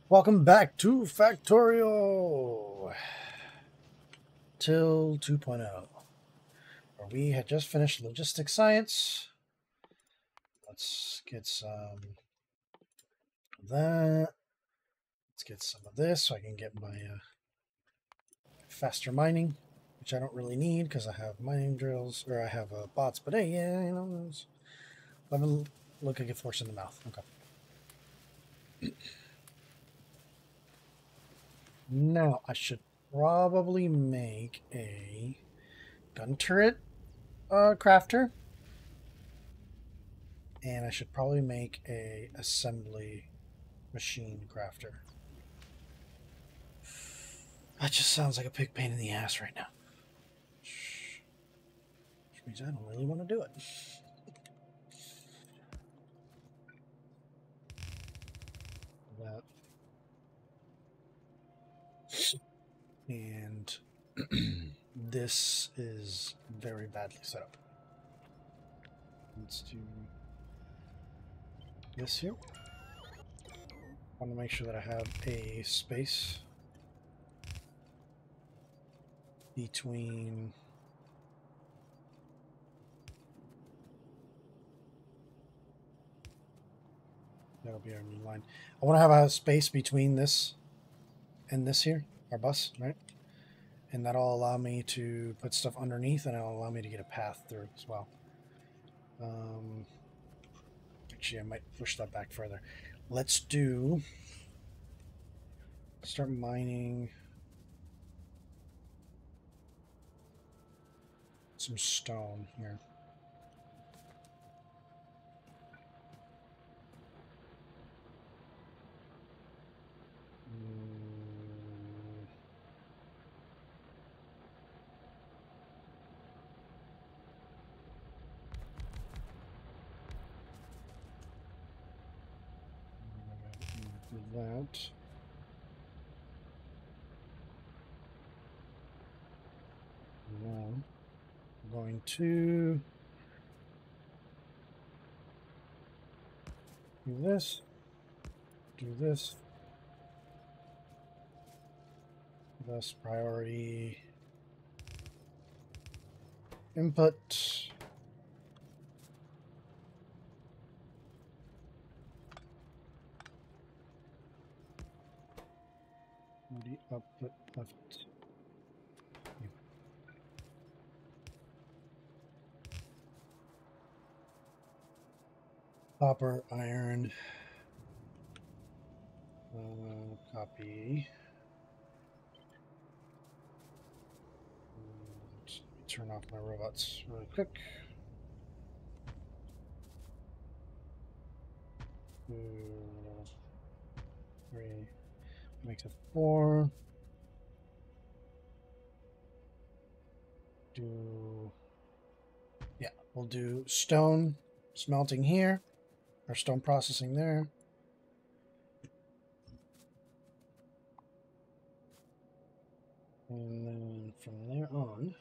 Welcome back to Factorio Till 2.0, where we had just finished logistics science. Let's get some of that. Let's get some of this so I can get my faster mining, which I don't really need because I have mining drills, or I have bots. But hey, yeah, you know, let me look like a force in the mouth. Okay. Now I should probably make a gun turret crafter. And I should probably make a assembly machine crafter. That just sounds like a big pain in the ass right now. Which means I don't really want to do it. That. And this is very badly set up. Let's do this here. I want to make sure that I have a space between that'll be our new line. I want to have a space between this and this here, our bus, right? And that'll allow me to put stuff underneath, and it'll allow me to get a path through as well. Actually, I might push that back further. Let's start mining some stone here. Do that. Now I'm going to do this. Do this. Thus priority input. The output left. Copper, iron. Copy. Let me turn off my robots really quick. 2, 3, makes it 4. Yeah, we'll do stone smelting here, or stone processing there. And then from there on,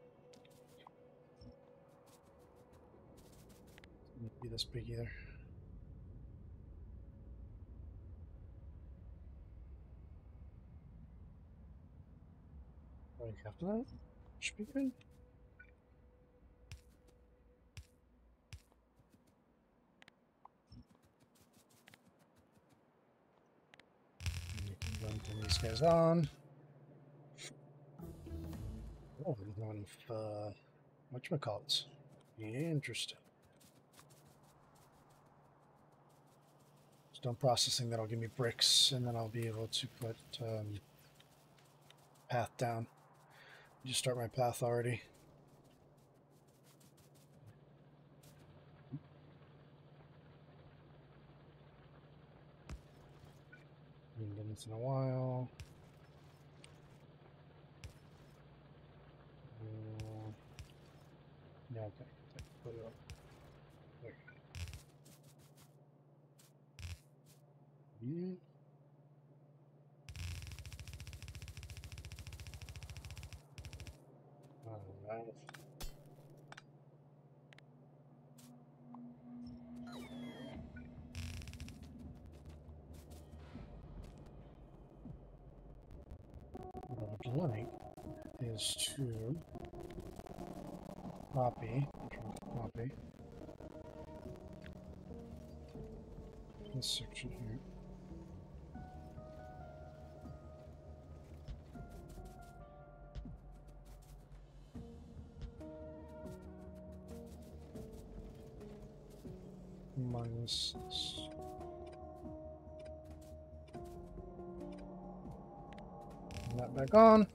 it won't be this big either. Right after that, should be good. Turn these guys on. Oh, we're going with whatchamacallits. Interesting. Stone processing, that'll give me bricks, and then I'll be able to put path down. Just start my path already. Haven't done this in a while. Yeah, okay. Put it up. There. Yeah. All right. like is to copy this section here. Minus this. Turn that back on.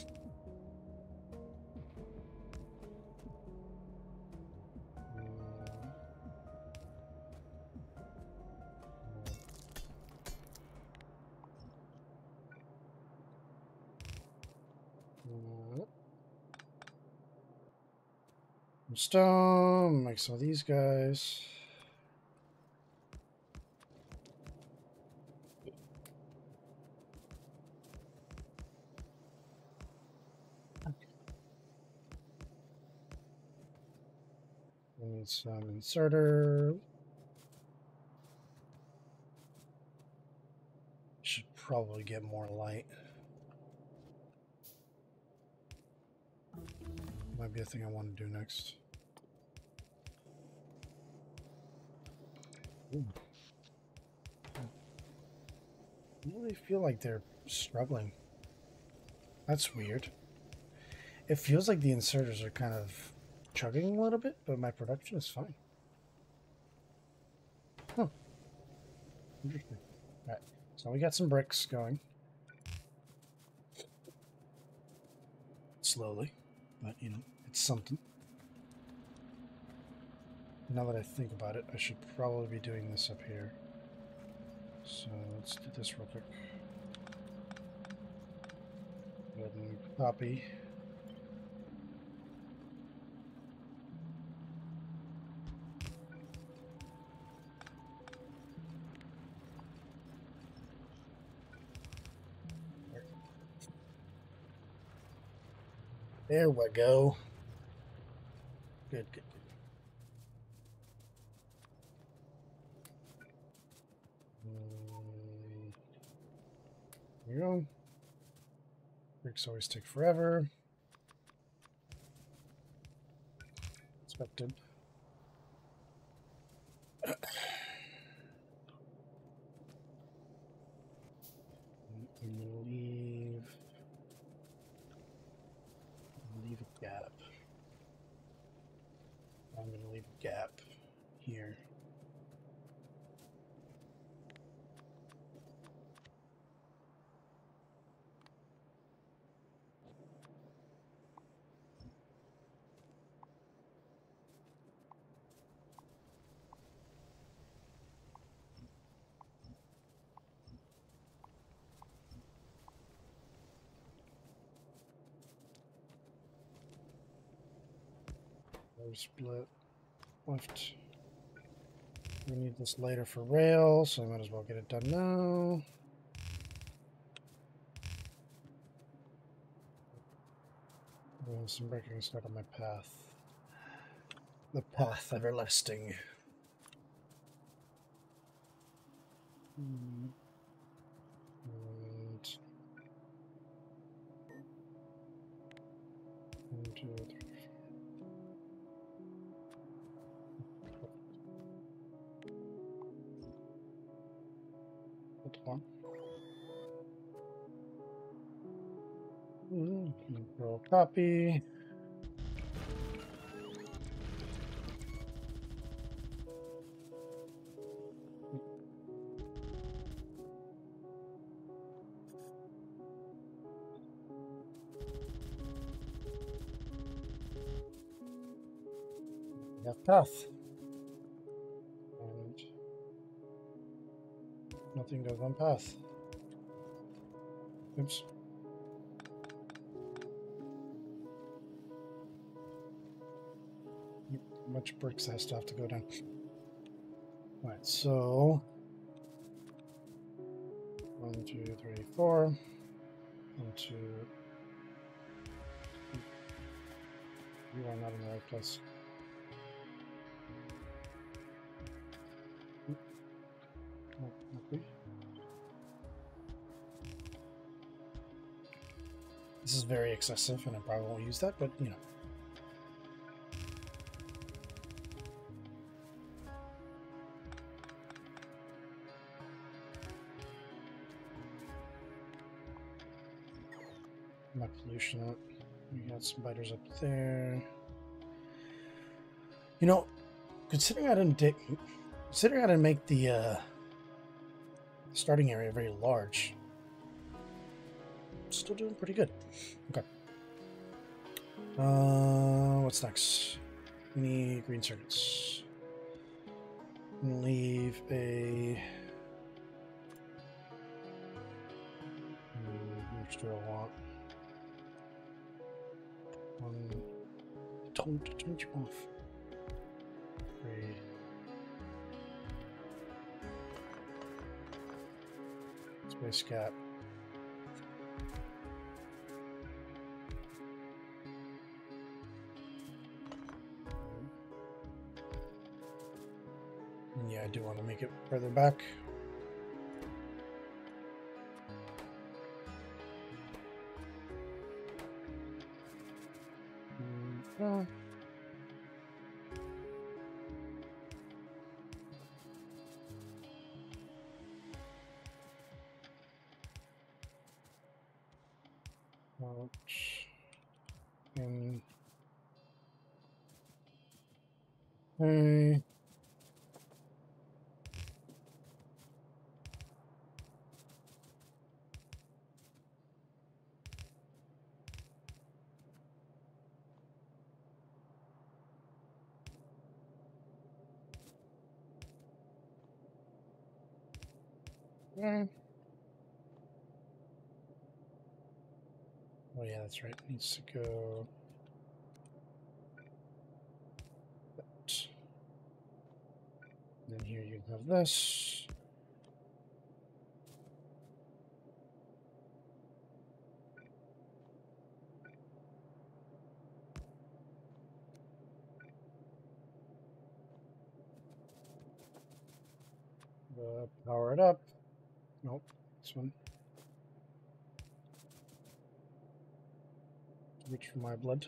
Stone, make some of these guys. We need some inserter. Should probably get more light. Might be a thing I want to do next. Ooh. I really feel like they're struggling. That's weird. It feels like the inserters are kind of chugging a little bit, but my production is fine. Huh. Interesting. Alright, so we got some bricks going. Slowly, but you know, it's something. Now that I think about it, I should probably be doing this up here. So let's do this real quick. Go ahead and copy. There we go. Good, good, good. There we go. Bricks always take forever. Expected. Leave a gap. I'm going to leave a gap here. Split left. We need this later for rail, so I might as well get it done now. Some breaking stuck on my path. The path everlasting. And 1, 2, 3. One. Control copy. Got path. And nothing goes on path. Oops. Much bricks has to have to go down. Alright, so 1, 2, 3, 4. 1, 2. You are not in the right place. Okay. This is very excessive, and I probably won't use that, but you know. My pollution up. We got some biters up there. You know, considering I didn't make the starting area very large, still doing pretty good. Okay. What's next? We need green circuits. I'm gonna leave a. How much do I want? Don't turn you off. 3. Space gap. And yeah, I do want to make it further back. And okay. Oh yeah, that's right. It needs to go. Then here you have this. Power it up. Nope, this one. Reach for my blood.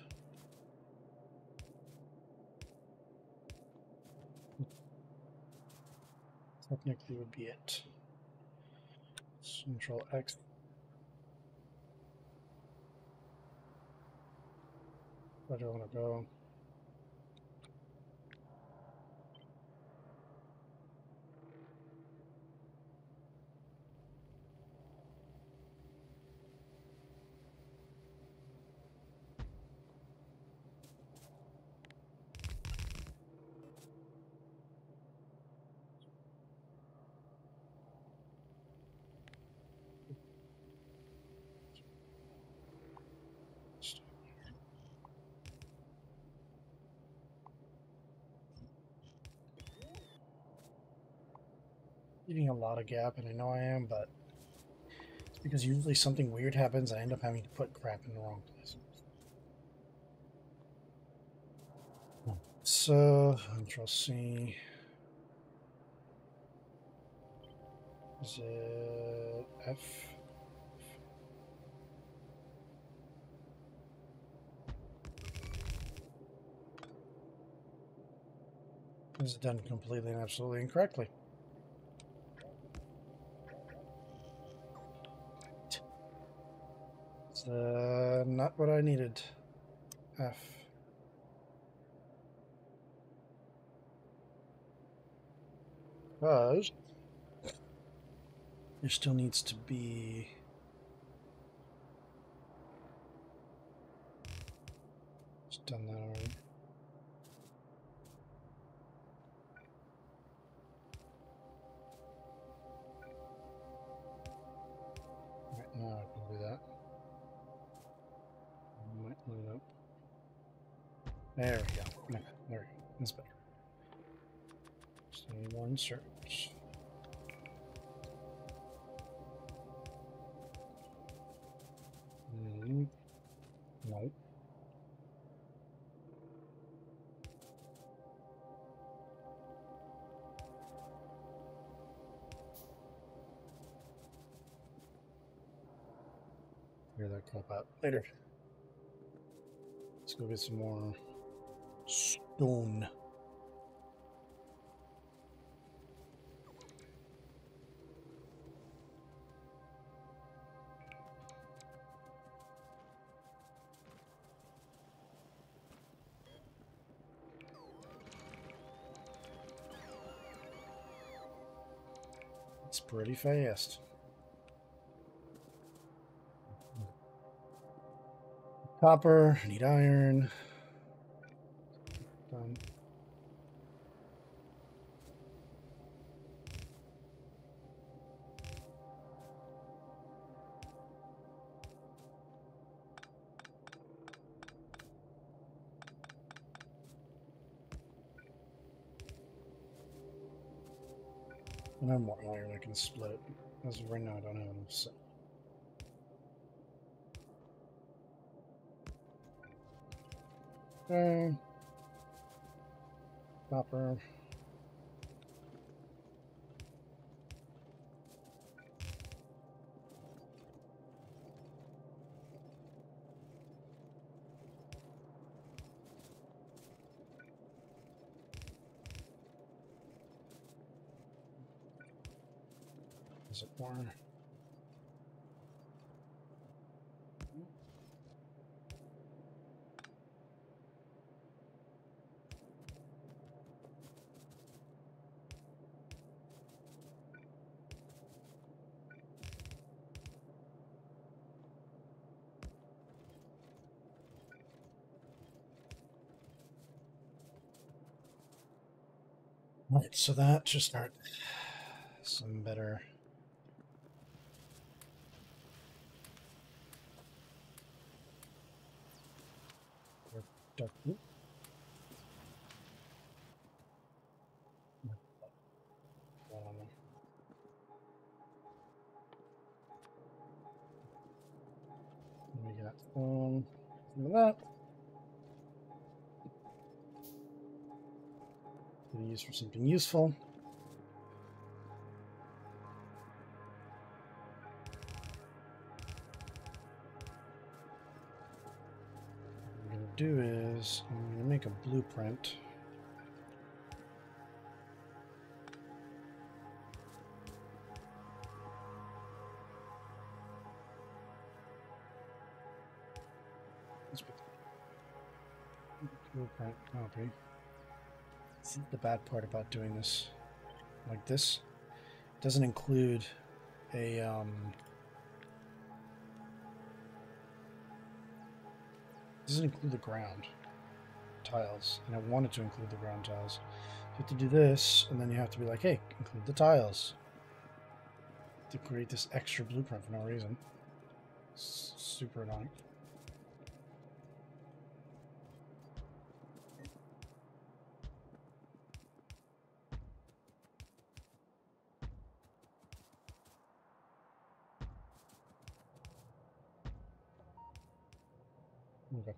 Technically would be it. Control X. Where do I want to go? Eating a lot of gap, and I know I am, but it's because usually something weird happens. I end up having to put crap in the wrong place. So, Control C. Is it F? This is done completely and absolutely incorrectly. It's not what I needed. F. Because there still needs to be. Just done that already. Right now I can do that. Might load up. There we go. Okay, there we go. That's better. Just need one search. Nope. Figure that crap out later. Let's go get some more stone. It's pretty fast. Copper, I need iron. Done. And I'm more iron I can split. As of right now, I don't have enough. So. Okay. Copper. Is it more? Right, so that should start some better. Dark blue. We got some of that. Gonna use for something useful. What I'm gonna do is I'm gonna make a blueprint. Blueprint copy. This is the bad part about doing this like this. It doesn't include a doesn't include the ground tiles, and I wanted to include the ground tiles. You have to do this, and then you have to be like, hey, include the tiles. To create this extra blueprint for no reason. It's super annoying. Okay.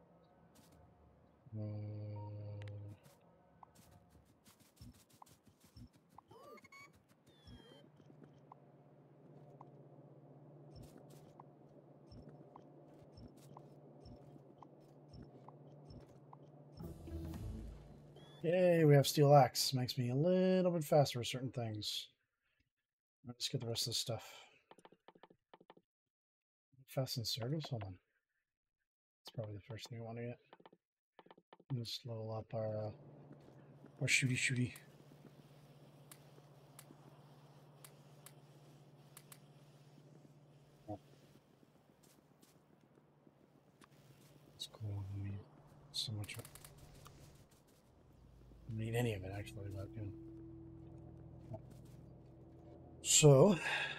Yay, we have steel axe. Makes me a little bit faster with certain things. Let's get the rest of this stuff. Fast inserters? Hold on. It's probably the first thing we want to get. Let's level up our shooty. It's cool. I need so much. I don't need any of it actually, but you know. So, of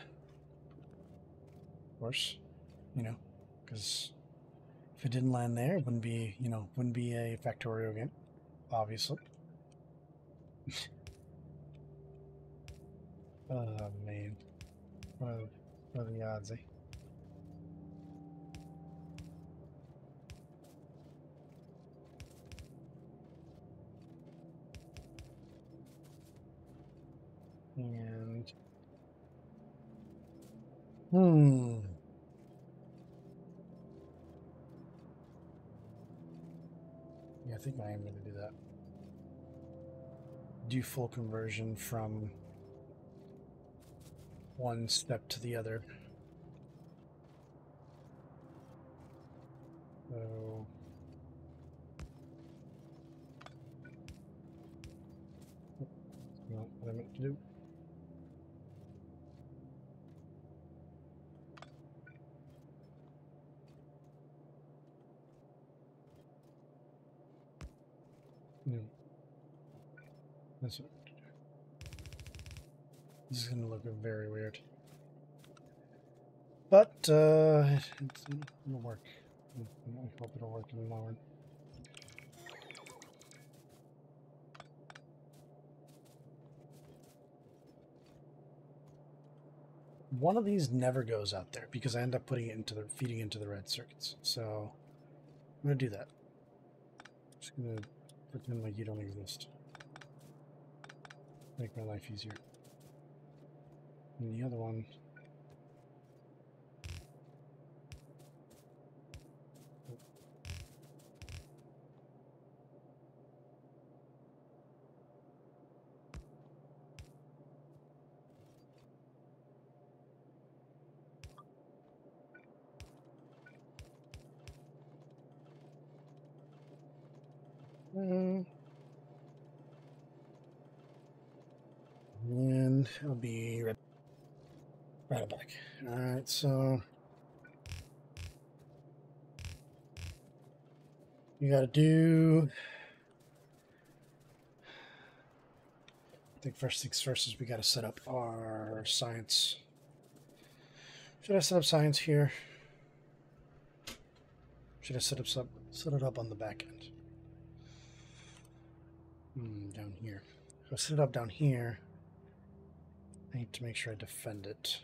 course, you know, because if it didn't land there, it wouldn't be, you know, wouldn't be a Factorio game, obviously. Oh man, what are the odds, eh? And think I am going to do that. Do full conversion from one step to the other. So not what I meant to do. No. That's what I meant to do. This is going to look very weird. But it'll work. I hope it'll work in the long run. One of these never goes out there because I end up putting it into the feeding into the red circuits. So I'm gonna do that. Just gonna pretend like you don't exist. Make my life easier. And the other one. And I'll be right back. All right, so you got to do. I think first things first is we got to set up our science. Should I set up science here? Should I set it up on the back end? Down here. If I set it up down here, I need to make sure I defend it.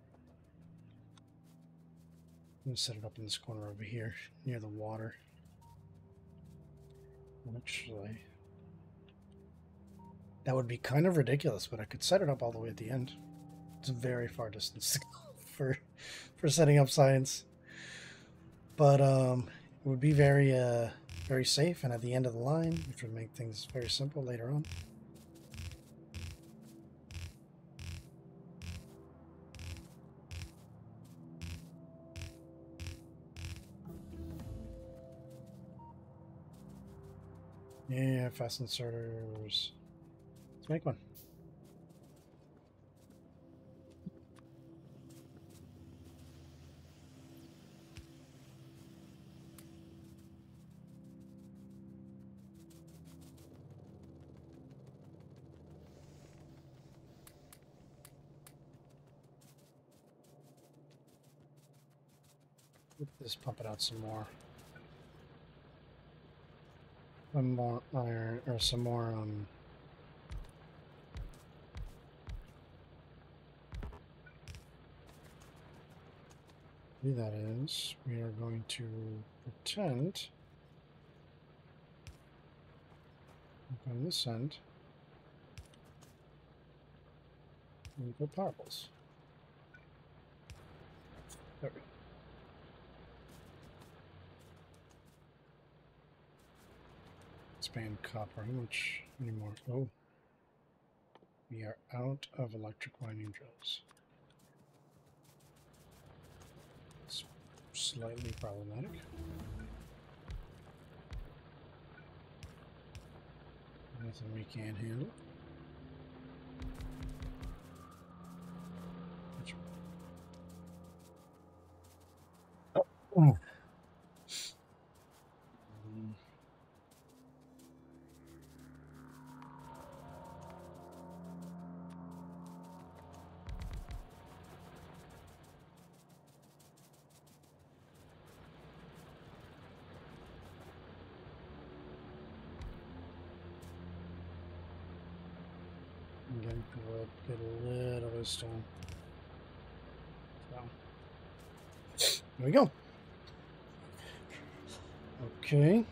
I'm going to set it up in this corner over here, near the water. Actually, that would be kind of ridiculous, but I could set it up all the way at the end. It's a very far distance to go for setting up science. But it would be very very safe and at the end of the line, which would make things very simple later on. Yeah, fast inserters. Let's make one. Just pump it out some more. One more iron, or some more that is, we are going to pretend on this end and put parables. There we go. Expand copper. How much anymore? Oh, we are out of electric winding drills. It's slightly problematic. Nothing we can't handle. Oh. Again, we'll get a little bit of stone. So, there we go. Okay.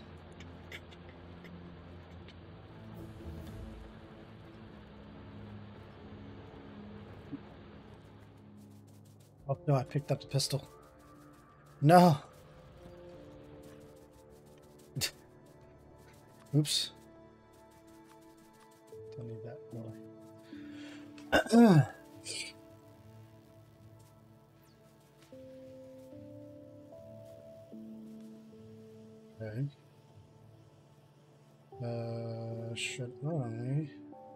Oh no, I picked up the pistol. No. Oops. Don't need that more. Okay. Should I?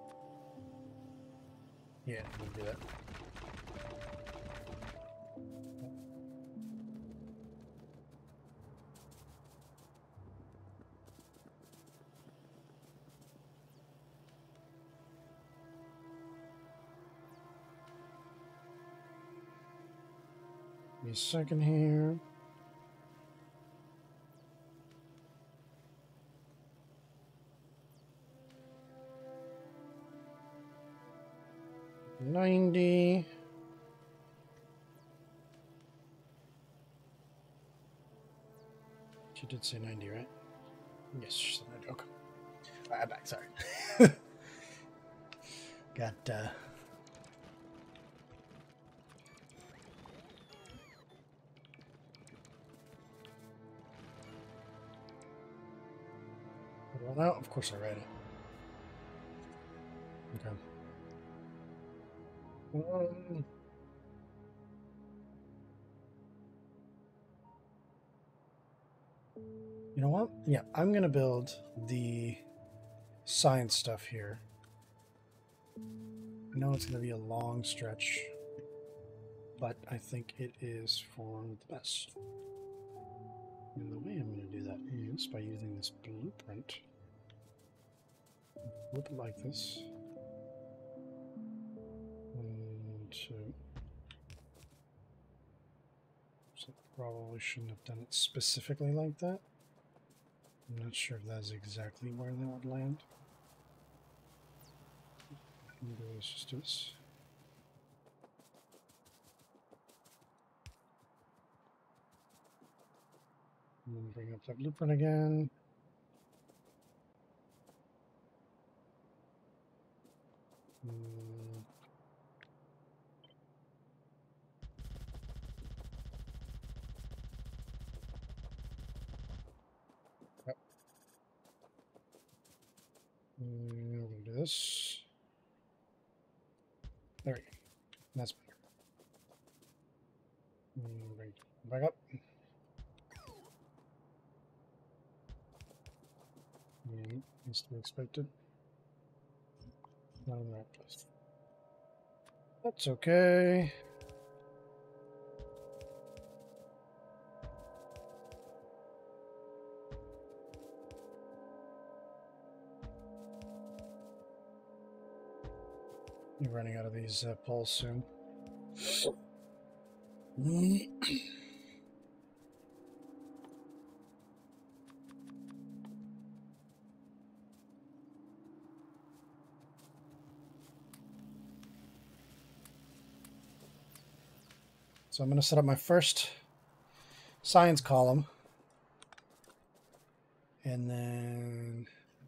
Yeah, we'll do that. Give me a second here. $90. She did say 90, right? Yes, she said 90. Okay. I'm back. Sorry. Got Put it all out. Of course, I read it. Okay. You know what? Yeah, I'm gonna build the science stuff here. I know it's gonna be a long stretch, but I think it is for the best. And the way I'm going to do that is by using this blueprint. Flip it like this. 1, 2. So I probably shouldn't have done it specifically like that. I'm not sure if that's exactly where that would land. Maybe let's just do this. And then bring up that blueprint again. Yep. We'll do this. There we go. That's better. Bring it back up. Needs to be expected. Not in the right place. That's okay. You're running out of these poles soon. So I'm going to set up my first science column and then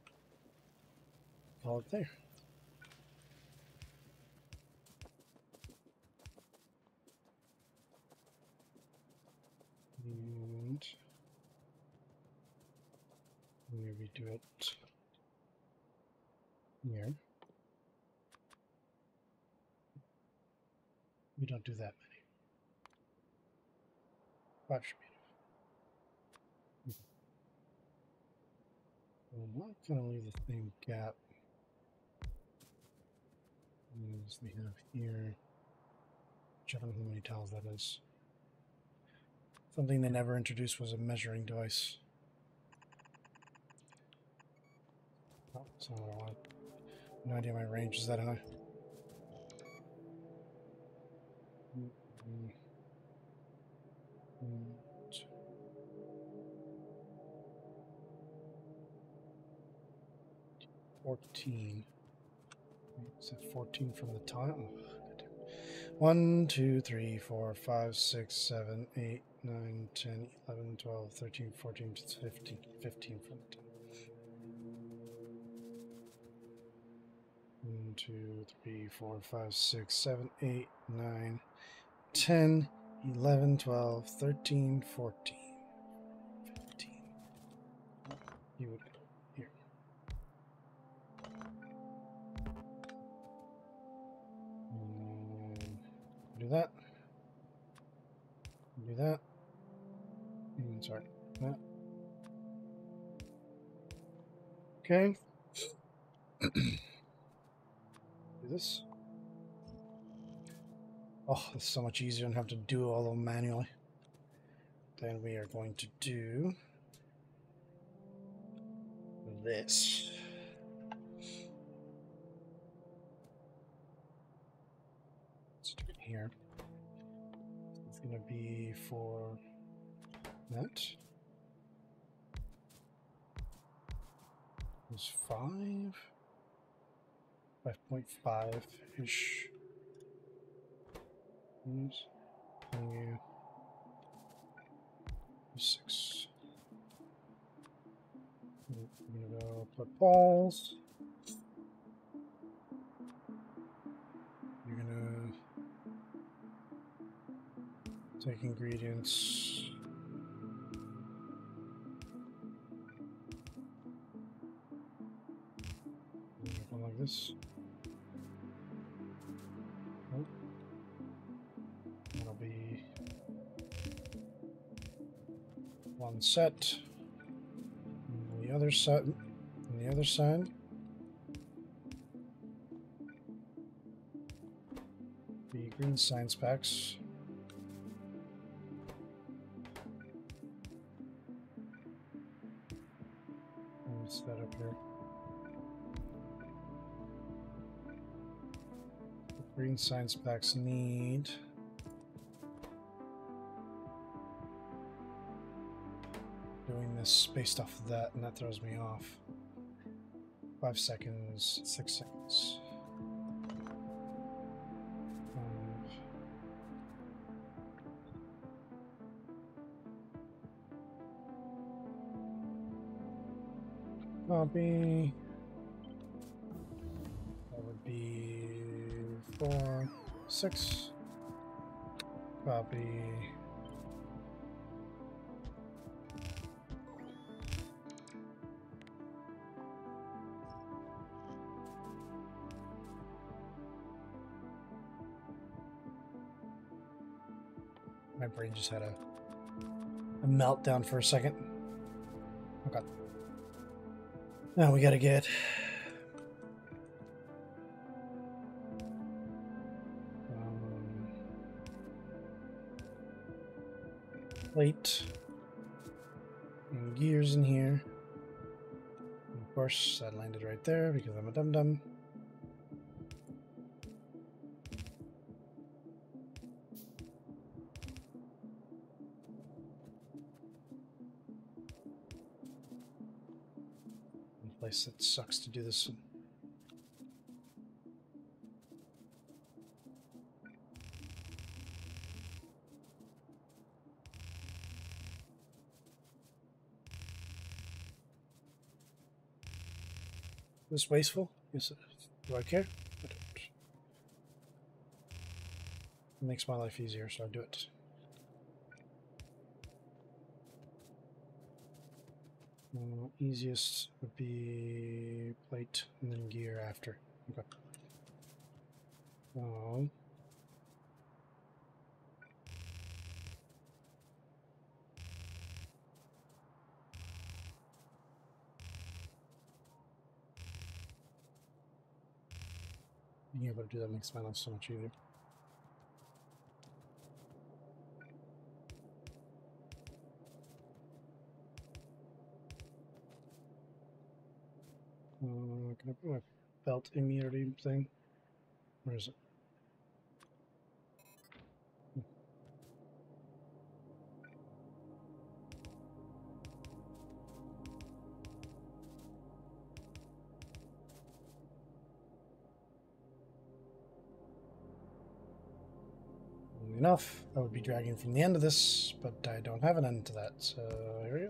call it there. And maybe do it here. We don't do that many. 5 should be enough. I'm not going to leave the same gap as we have here. I don't know how many tiles that is. Something they never introduced was a measuring device. Oh, that's not what I want. No idea my range is that high. Mm-hmm. 14. Is that 14 from the tile? 1, 2, 3, 4, 5, 6, 7, 8, 9, 10, 11, 12, 13, 14, 15. 15 from the tile. 1, 2, 3, 4, 5, 6, 7, 8, 9, 10, 11, 12, 13, 14, 15. You would go here. Do that. Do that. Sorry. That. Okay. Do this. Oh, it's so much easier and have to do all of them manually. Then we are going to do this. Let's do it here. It's going to be for that. It's 5.5-ish. You 6. I'm gonna go put balls. You're gonna take ingredients. Go like this. Oh. That'll be one set. And the other set on the other side. The green science packs. What's that up here? The green science packs need doing this based off of that, and that throws me off. 5 seconds, 6 seconds. Copy. That would be 4, 6. Copy. My brain just had a meltdown for a second. Okay. Now we gotta get plate and gears in here. And of course, that landed right there because I'm a dum-dum. Place that sucks to do this. This wasteful? Yes. Do I care? I don't. It makes my life easier, so I do it. Easiest would be plate and then gear after. Okay. Being able to do that makes my life so much easier. Can I put my belt immunity thing? Where is it? Enough. I would be dragging from the end of this, but I don't have an end to that, so here we go.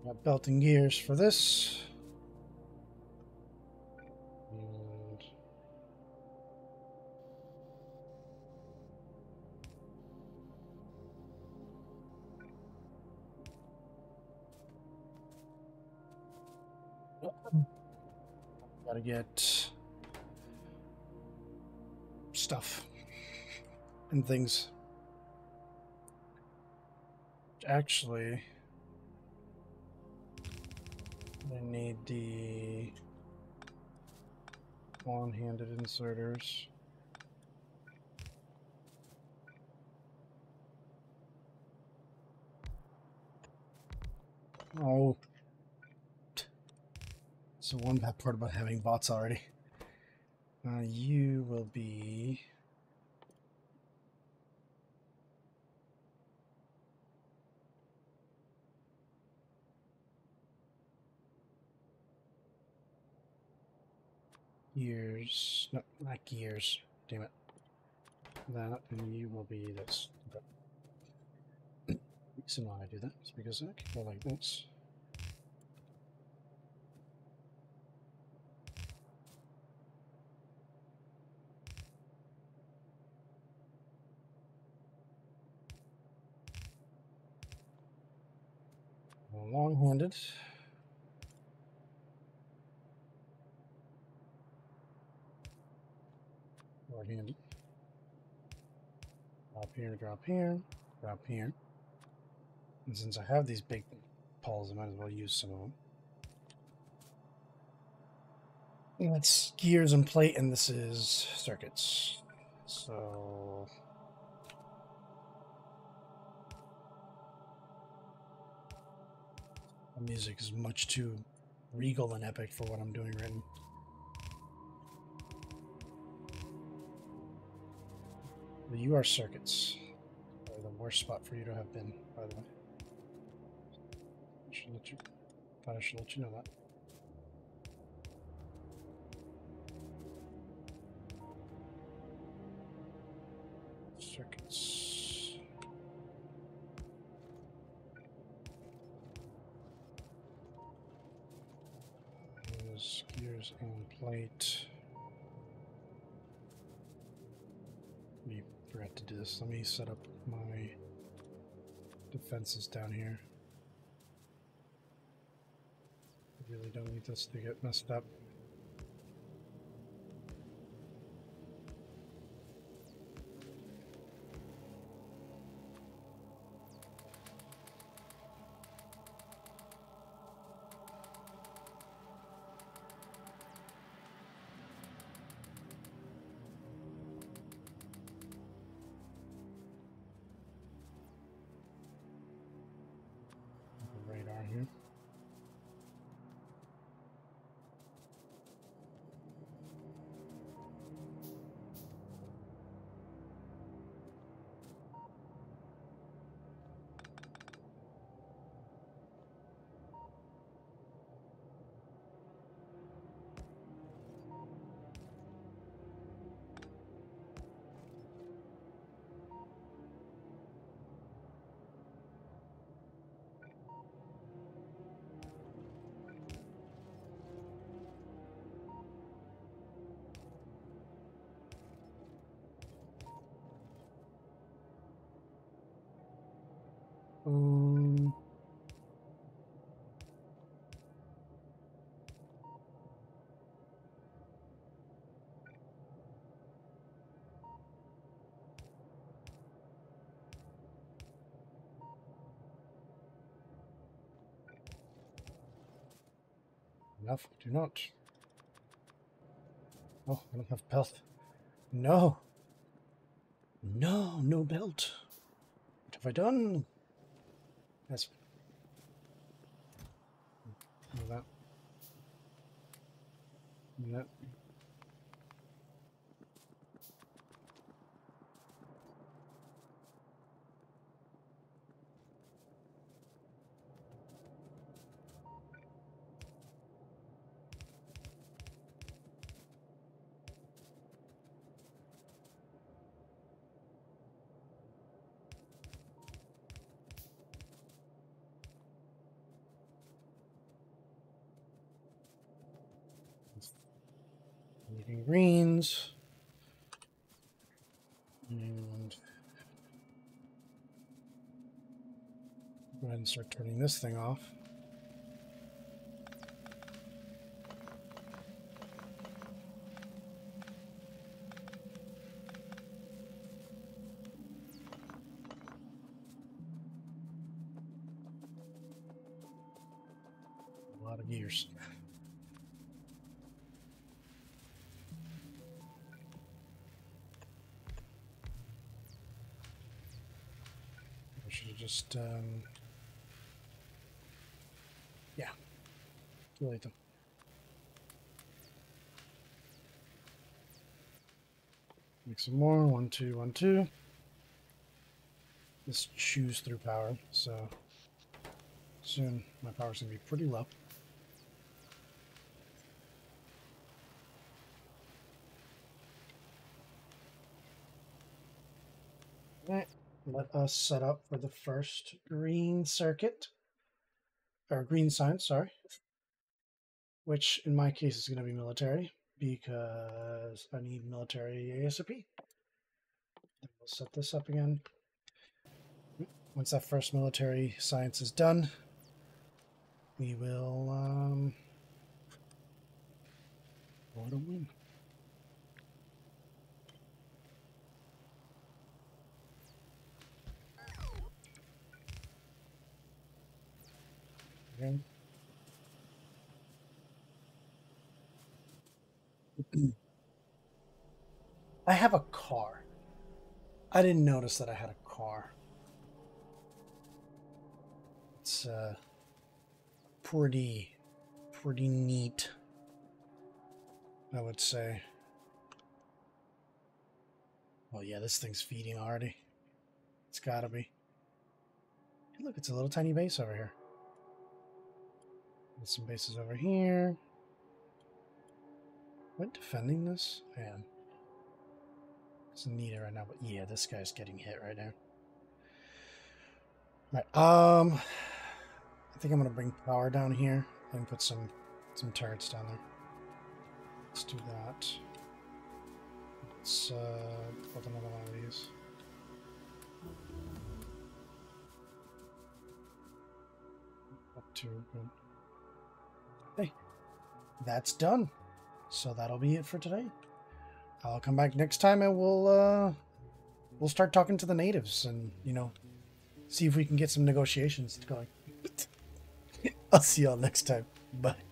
Got belt and gears for this. And gotta get stuff and things. Actually, I need the one-handed inserters. Oh. So one bad part about having bots already. You will be... gears. No, not gears. Damn it. That, and you will be this. Okay. The reason why I do that is because I can go like this. Long-handed. Right-handed. Drop here, drop here, drop here. And since I have these big poles, I might as well use some of them. And that's gears and plate, and this is circuits. So... the music is much too regal and epic for what I'm doing right now. You are circuits. Probably the worst spot for you to have been, by the way. I should let you know that. Circuits. There's gears and plate. We forgot to do this. Let me set up my defenses down here. I really don't need this to get messed up. Radar here. Enough, do not. Oh, I don't have belt. No. No, no belt. What have I done? That's... that. That. Making greens. And go ahead and start turning this thing off. A lot of gears. I should have just, yeah, delete them. Make some more. 1, 2, 1, 2. This chews through power, so soon my power's gonna be pretty low. Alright, let us set up for the first green circuit, or green science, sorry, which in my case is going to be military because I need military ASAP. We'll set this up again. Once that first military science is done, we will what a win. Okay. I have a car. I didn't notice that I had a car. It's pretty neat, I would say. Oh yeah, this thing's feeding already. It's gotta be. Hey, look, it's a little tiny base over here. There's some bases over here. Am I defending this? Man. It's needed right now, but yeah, this guy's getting hit right now. Right. I think I'm gonna bring power down here and put some turrets down there. Let's do that. Let's build another one of these. Up to good. Hey, that's done. So that'll be it for today. I'll come back next time and we'll start talking to the natives and, you know, see if we can get some negotiations going. I'll see y'all next time. Bye.